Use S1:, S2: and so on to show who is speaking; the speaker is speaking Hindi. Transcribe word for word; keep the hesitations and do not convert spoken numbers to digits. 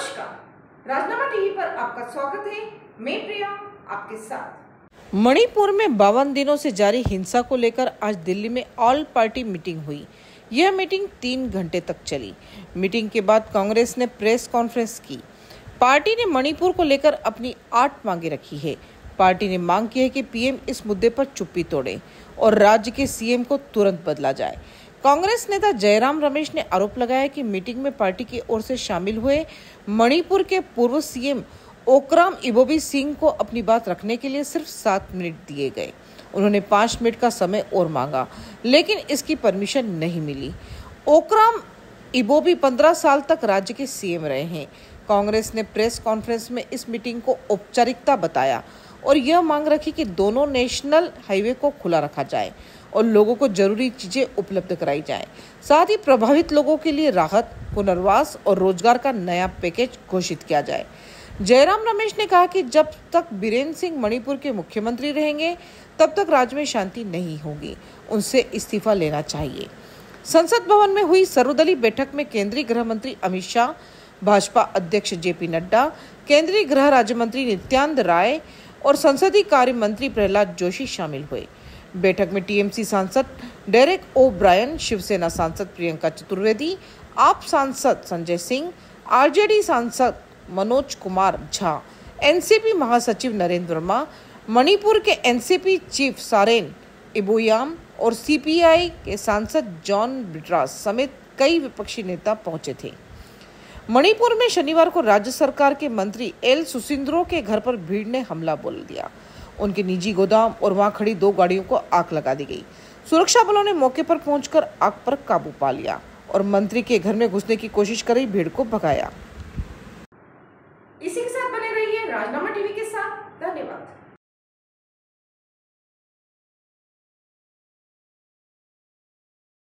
S1: नमस्कार, राजनामा टीवी पर आपका स्वागत है। मैं प्रिया आपके साथ।
S2: मणिपुर में बावन दिनों से जारी हिंसा को लेकर आज दिल्ली में ऑल पार्टी मीटिंग हुई। यह मीटिंग तीन घंटे तक चली। मीटिंग के बाद कांग्रेस ने प्रेस कॉन्फ्रेंस की। पार्टी ने मणिपुर को लेकर अपनी आठ मांगे रखी है। पार्टी ने मांग की है कि पीएम इस मुद्दे पर चुप्पी तोड़े और राज्य के सीएम को तुरंत बदला जाए। कांग्रेस नेता जयराम रमेश ने आरोप लगाया कि मीटिंग में पार्टी की ओर से शामिल हुए मणिपुर के पूर्व सीएम ओक्राम इबोबी सिंह को अपनी बात रखने के लिए सिर्फ सात मिनट दिए गए। उन्होंने पाँच मिनट का समय और मांगा, लेकिन इसकी परमिशन नहीं मिली। ओक्राम इबोबी पंद्रह साल तक राज्य के सीएम रहे हैं। कांग्रेस ने प्रेस कॉन्फ्रेंस में इस मीटिंग को औपचारिकता बताया और यह मांग रखी कि दोनों नेशनल हाईवे को खुला रखा जाए और लोगों को जरूरी चीजें उपलब्ध कराई जाएं। साथ ही प्रभावित लोगों के लिए राहत, पुनर्वास और रोजगार का नया पैकेज घोषित किया जाए। जयराम रमेश ने कहा कि जब तक बीरेन सिंह मणिपुर के मुख्यमंत्री रहेंगे तब तक राज्य में शांति नहीं होगी। उनसे इस्तीफा लेना चाहिए। संसद भवन में हुई सर्वदलीय बैठक में केंद्रीय गृह मंत्री अमित शाह, भाजपा अध्यक्ष जेपी नड्डा, केंद्रीय गृह राज्य मंत्री नित्यानंद राय और संसदीय कार्य मंत्री प्रहलाद जोशी शामिल हुए। बैठक में टीएमसी सांसद डेरेक ओ ब्रायन, शिवसेना सांसद प्रियंका चतुर्वेदी, आप सांसद संजय सिंह, आरजेडी सांसद मनोज कुमार झा, एनसीपी महासचिव नरेंद्र वर्मा, मणिपुर के एनसीपी चीफ सारेन इबोयाम और सीपीआई के सांसद जॉन ब्रिट्रास समेत कई विपक्षी नेता पहुंचे थे। मणिपुर में शनिवार को राज्य सरकार के मंत्री एल सुसिंद्रो के घर पर भीड़ ने हमला बोल दिया। उनके निजी गोदाम और वहां खड़ी दो गाड़ियों को आग लगा दी गई। सुरक्षा बलों ने मौके पर पहुंचकर आग पर काबू पा लिया और मंत्री के घर में घुसने की कोशिश कर रही भीड़ को भगाया।
S1: इसी के साथ बने रहिए राजनामा टीवी के साथ। धन्यवाद।